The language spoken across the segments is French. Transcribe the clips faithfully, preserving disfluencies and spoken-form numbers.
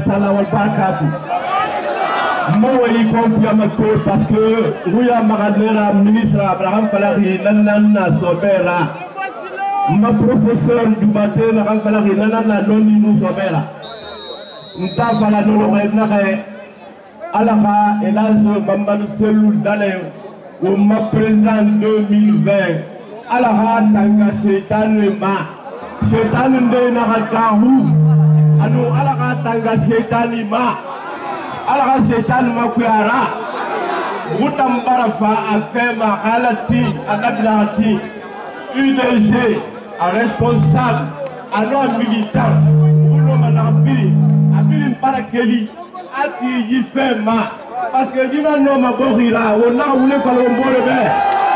ta'ala wa barakatuh. Moi y compris amateur parce que Rouya Maradera ministre Abraham Falari nanana sobera. Ma professeur du matin Abraham Falari nanana noni nous sobera. Nta fala no nare alaka elazo bambanu selul dale au ma présent deux mille vingt alaka tanga setan ma setan ndey na kahu anu alaka tanga setan ma alaka setan ma kuyara mutambara fa afema halati akabilati U D G a responsable alors militant uno manabili abili para keli ati yifema parce que dina no maborira on a voulu faire le bon rebe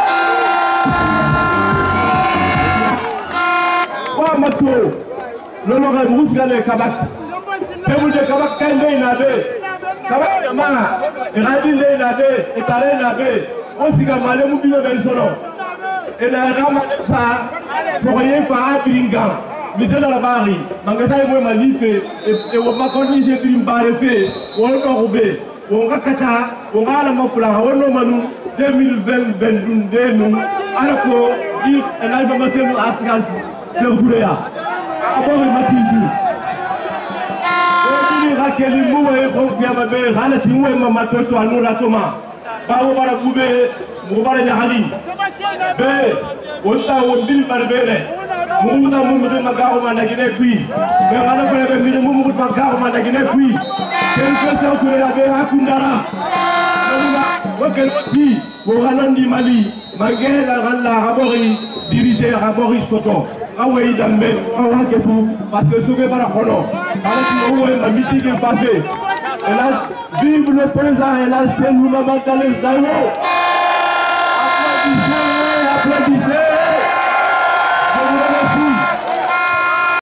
wa mato no no ga musgale kabak pebu de kabak kende inabe kabak jamana iradi le inabe etare inabe osiga male mu bino berisono et la rama ça foyer fa abringa monsieur dans la barri magasin moi malife et on va continuer j'ai pris une barre fait on va rouber on va kata on va la mapula on no manu deux mille vingt deux nous alors que il elle va passer nous asgal c'est pour ya après matindi on dit rakeli mu et confia ma be hala ti mu ma matoto anu ratoma ba wo bara gube mu bara jahali be on ta on dil barbere Mumuta mumuta magaro managine kui. Mengana fere be miri mumuta magaro managine kui. Quelque chose que la be akundara. Mumuta wakel wati wogalandi Mali. Magela galla rabori diriger rabori soto. Awe dambe awa kefu parce que sauver para kono. Ala ti owe magiti ke fafe. Hélas vive le présent hélas c'est nous maman dans les dawo.